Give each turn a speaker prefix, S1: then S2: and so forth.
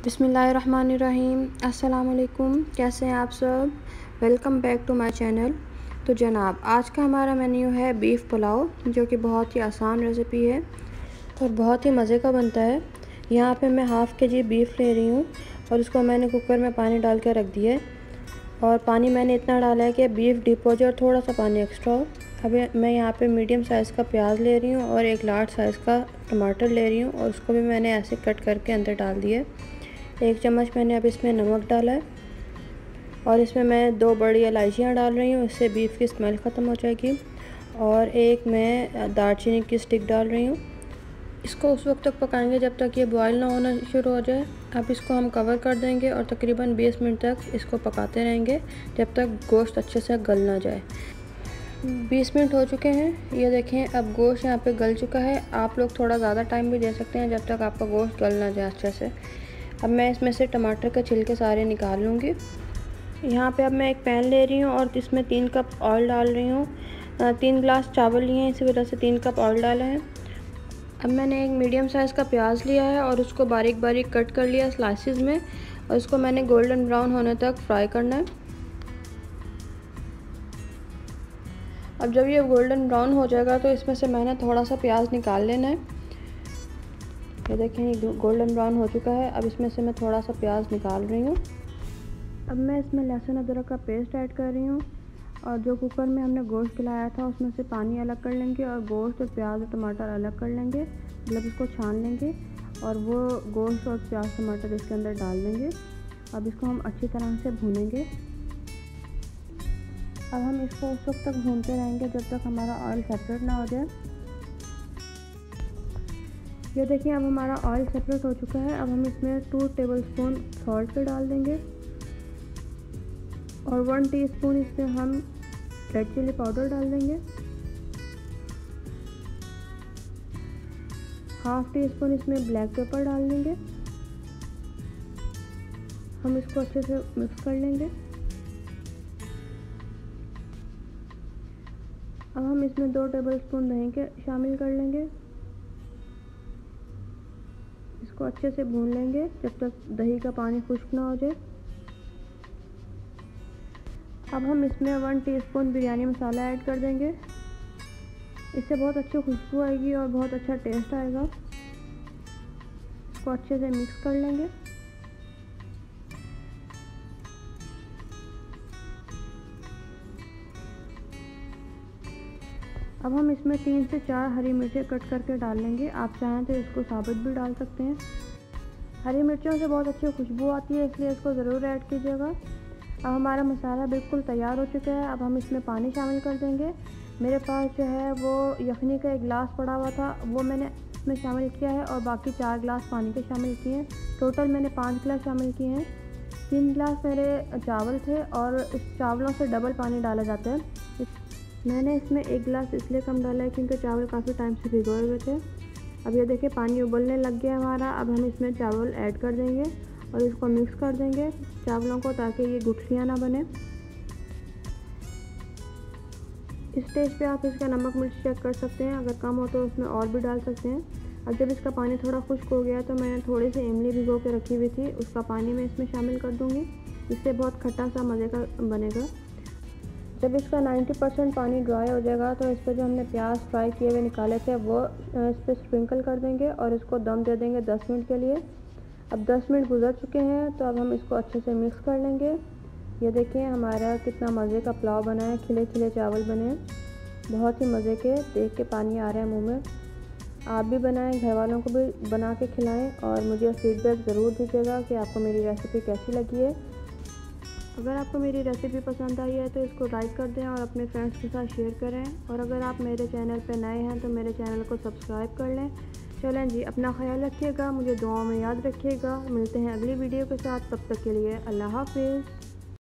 S1: बिस्मिल्लाहिर्रहमानिर्रहीम। अस्सलाम वालेकुम। कैसे हैं आप सब? Welcome back to my channel. तो जनाब, आज का हमारा मेन्यू है बीफ़ पुलाव, जो कि बहुत ही आसान रेसिपी है और बहुत ही मज़े का बनता है। यहाँ पे मैं हाफ़ के-जी बीफ़ ले रही हूँ और इसको मैंने कुकर में पानी डाल के रख दिया है। और पानी मैंने इतना डाला है कि बीफ़ डीप हो जाए और थोड़ा सा पानी एक्स्ट्रा हो। अभी मैं यहाँ पे मीडियम साइज़ का प्याज ले रही हूँ और एक लार्ज साइज़ का टमाटर ले रही हूँ और उसको भी मैंने ऐसे कट करके अंदर डाल दिया है। 1 चम्मच मैंने अब इसमें नमक डाला है और इसमें मैं 2 बड़ी इलायचियाँ डाल रही हूँ, इससे बीफ़ की स्मेल ख़त्म हो जाएगी। और एक मैं दालचीनी की स्टिक डाल रही हूँ। इसको उस वक्त तक पकाएंगे जब तक ये बॉयल ना होना शुरू हो जाए। अब इसको हम कवर कर देंगे और तकरीबन 20 मिनट तक इसको पकाते रहेंगे जब तक गोश्त अच्छे से गल ना जाए। 20 मिनट हो चुके हैं, ये देखें अब गोश्त यहाँ पे गल चुका है। आप लोग थोड़ा ज़्यादा टाइम भी दे सकते हैं जब तक आपका गोश्त गल ना जाए अच्छे से। अब मैं इसमें से टमाटर के छिलके सारे निकाल लूँगी। यहाँ पे अब मैं एक पैन ले रही हूँ और इसमें 3 कप ऑयल डाल रही हूँ। 3 गिलास चावल लिए हैं, इसी वजह से 3 कप ऑयल डाला है। अब मैंने एक मीडियम साइज़ का प्याज लिया है और उसको बारीक बारीक कट कर लिया स्लाइसिस में और इसको मैंने गोल्डन ब्राउन होने तक फ्राई करना है। अब जब ये गोल्डन ब्राउन हो जाएगा तो इसमें से मैंने थोड़ा सा प्याज निकाल लेना है। ये देखें, ये गोल्डन ब्राउन हो चुका है। अब इसमें से मैं थोड़ा सा प्याज निकाल रही हूँ। अब मैं इसमें लहसुन अदरक का पेस्ट ऐड कर रही हूँ और जो कुकर में हमने गोश्त खिलाया था उसमें से पानी अलग कर लेंगे और गोश्त और प्याज और टमाटर अलग कर लेंगे, मतलब इसको छान लेंगे और वो गोश्त और प्याज टमाटर इसके अंदर डाल देंगे। अब इसको हम अच्छी तरह से भूनेंगे। अब हम इसको उस वक्त तक भूनते रहेंगे जब तक हमारा ऑयल सेपरेट ना हो जाए। ये देखिए, अब हमारा ऑयल सेपरेट हो चुका है। अब हम इसमें 2 टेबलस्पून सॉल्ट के डाल देंगे और 1 टीस्पून इसमें हम रेड चिली पाउडर डाल देंगे। 1/2 टीस्पून इसमें ब्लैक पेपर डाल देंगे। हम इसको अच्छे से मिक्स कर लेंगे। अब हम इसमें 2 टेबलस्पून दही के शामिल कर लेंगे। इसको अच्छे से भून लेंगे जब तक दही का पानी खुश्क ना हो जाए। अब हम इसमें 1 टीस्पून बिरयानी मसाला ऐड कर देंगे। इससे बहुत अच्छी खुशबू आएगी और बहुत अच्छा टेस्ट आएगा। इसको अच्छे से मिक्स कर लेंगे। अब हम इसमें 3 से 4 हरी मिर्चें कट करके डाल लेंगे। आप चाहें तो इसको साबुत भी डाल सकते हैं। हरी मिर्चों से बहुत अच्छी खुशबू आती है, इसलिए इसको ज़रूर ऐड कीजिएगा। अब हमारा मसाला बिल्कुल तैयार हो चुका है। अब हम इसमें पानी शामिल कर देंगे। मेरे पास जो है वो यखनी का 1 गिलास पड़ा हुआ था, वो मैंने इसमें शामिल किया है और बाकी 4 गिलास पानी के शामिल किए हैं। टोटल मैंने 5 गिलास शामिल किए हैं। 3 गिलास मेरे चावल थे और इस चावलों से डबल पानी डाला जाता है। मैंने इसमें 1 गिलास इसलिए कम डाला है क्योंकि चावल काफ़ी टाइम से भिगोए हुए थे। अब ये देखिए, पानी उबलने लग गया हमारा। अब हम इसमें चावल ऐड कर देंगे और इसको मिक्स कर देंगे चावलों को, ताकि ये गुठलियाँ ना बने। इस स्टेज पे आप इसका नमक मिर्च चेक कर सकते हैं, अगर कम हो तो उसमें और भी डाल सकते हैं। अब जब इसका पानी थोड़ा खुश्क हो गया तो मैंने थोड़ी सी इमली भिगो के रखी हुई थी, उसका पानी मैं इसमें शामिल कर दूँगी। इससे बहुत खट्टा सा मज़े का बनेगा। जब इसका 90% पानी ड्राई हो जाएगा तो इस पर जो हमने प्याज फ्राई किए हुए निकाले थे वो इस पर स्प्रिंकल कर देंगे और इसको दम दे देंगे 10 मिनट के लिए। अब 10 मिनट गुजर चुके हैं तो अब हम इसको अच्छे से मिक्स कर लेंगे। ये देखिए, हमारा कितना मज़े का पुलाव बना है, खिले खिले चावल बने हैं, बहुत ही मज़े के। देख के पानी आ रहा है मुँह में। आप भी बनाएं, घर वालों को भी बना के खिलाएँ और मुझे फीडबैक ज़रूर दीजिएगा कि आपको मेरी रेसिपी कैसी लगी है। अगर आपको मेरी रेसिपी पसंद आई है तो इसको लाइक कर दें और अपने फ्रेंड्स के साथ शेयर करें। और अगर आप मेरे चैनल पर नए हैं तो मेरे चैनल को सब्सक्राइब कर लें। चलें जी, अपना ख्याल रखिएगा, मुझे दुआओं में याद रखिएगा। मिलते हैं अगली वीडियो के साथ, तब तक के लिए अल्लाह हाफिज़।